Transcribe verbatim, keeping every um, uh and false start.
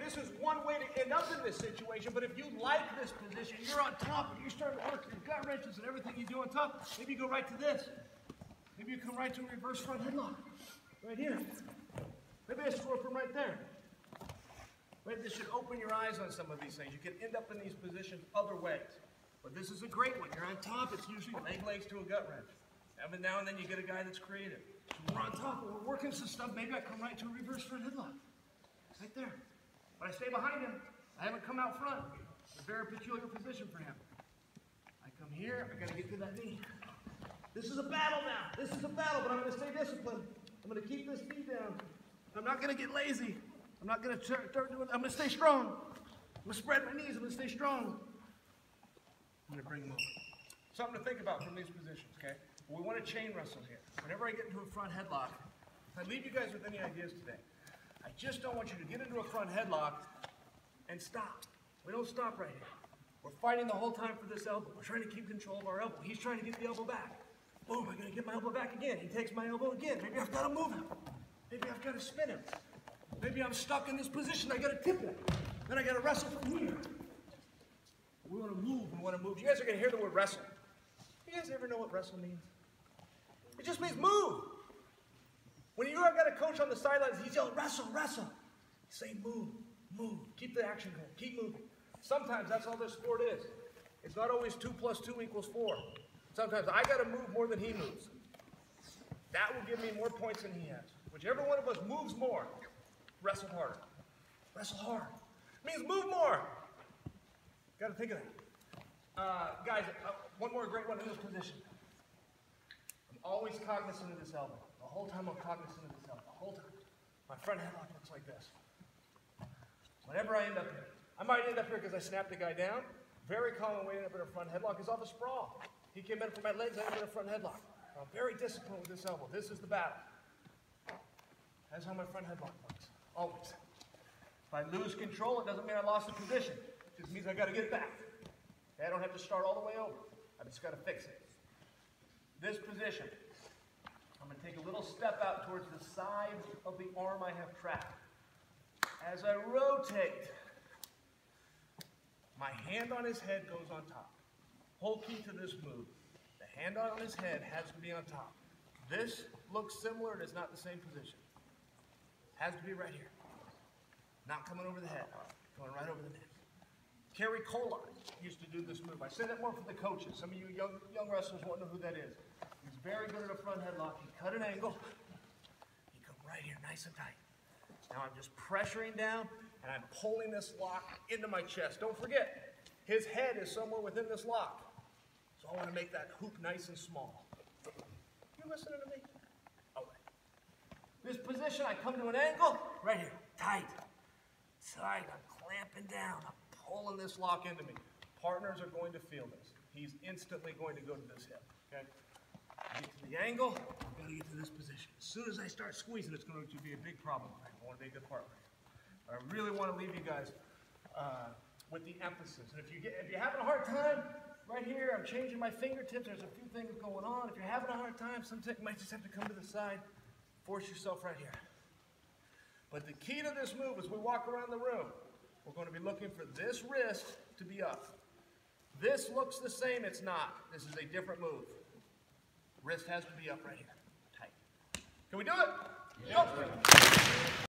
this is one way to end up in this situation, but if you like this position, you're on top and you're starting to work your gut wrenches and everything you do on top, maybe you go right to this. Maybe you come right to a reverse front headlock. Right here. Maybe I score from right there. Right, this should open your eyes on some of these things. You can end up in these positions other ways. But this is a great one. You're on top, it's usually leg legs to a gut wrench. Every now and then you get a guy that's creative. So we're on top, and we're working some stuff. Maybe I come right to a reverse front headlock. Right there. But I stay behind him. I haven't come out front. It's a very peculiar position for him. I come here, I gotta get to that knee. This is a battle now. This is a battle, but I'm gonna stay disciplined. I'm gonna keep this knee down. I'm not gonna get lazy. I'm not gonna start doing, I'm gonna stay strong. I'm gonna spread my knees, I'm gonna stay strong. I'm gonna bring them over. Something to think about from these positions, okay? We want to chain wrestle here. Whenever I get into a front headlock, if I leave you guys with any ideas today, I just don't want you to get into a front headlock and stop. We don't stop right here. We're fighting the whole time for this elbow. We're trying to keep control of our elbow. He's trying to get the elbow back. Boom, I'm gonna get my elbow back again. He takes my elbow again. Maybe I've got to move him. Maybe I've got to spin him. Maybe I'm stuck in this position. I got to tip him. Then I got to wrestle from here. We want to move. We want to move. You guys are going to hear the word wrestle. You guys ever know what wrestle means? It just means move. When you have got a coach on the sidelines, he's yelling, wrestle, wrestle. You say move, move. Keep the action going. Keep moving. Sometimes that's all this sport is. It's not always two plus two equals four. Sometimes I got to move more than he moves. That will give me more points than he has. Whichever one of us moves more, wrestle harder. Wrestle hard. It means move more. Got to think of that. Uh, guys, uh, one more great one in this position. I'm always cognizant of this elbow. The whole time I'm cognizant of this elbow. The whole time. My front headlock looks like this. Whenever I end up here, I might end up here because I snapped the guy down. Very common way to end up in a front headlock is off a sprawl. He came in for my legs, I ended up in a front headlock. I'm very disciplined with this elbow. This is the battle. That's how my front headlock works. Always. If I lose control, it doesn't mean I lost the position. It just means I got to get it back. Okay, I don't have to start all the way over. I just got to fix it. This position, I'm going to take a little step out towards the side of the arm I have trapped. As I rotate, my hand on his head goes on top. Whole key to this move. The hand on his head has to be on top. This looks similar, it is not the same position. Has to be right here. Not coming over the head, going right over the neck. Kerry Colon used to do this move. I say that more for the coaches. Some of you young, young wrestlers won't know who that is. He's very good at a front headlock. He cut an angle. He come right here, nice and tight. Now I'm just pressuring down, and I'm pulling this lock into my chest. Don't forget, his head is somewhere within this lock. So I want to make that hoop nice and small. You listening to me? All right. This position, I come to an angle, right here, tight. Tight, I'm clamping down. I'm pulling this lock into me. Partners are going to feel this. He's instantly going to go to this hip, okay? Get to the angle, I'm going to get to this position. As soon as I start squeezing, it's going to be a big problem. I want to be a good partner. But I really want to leave you guys uh, with the emphasis. And if, you get, if you're having a hard time, right here, I'm changing my fingertips. There's a few things going on. If you're having a hard time, sometimes you might just have to come to the side. Force yourself right here. But the key to this move is we walk around the room. We're going to be looking for this wrist to be up. This looks the same, it's not. This is a different move. Wrist has to be up right here, tight. Can we do it? Yeah. Go.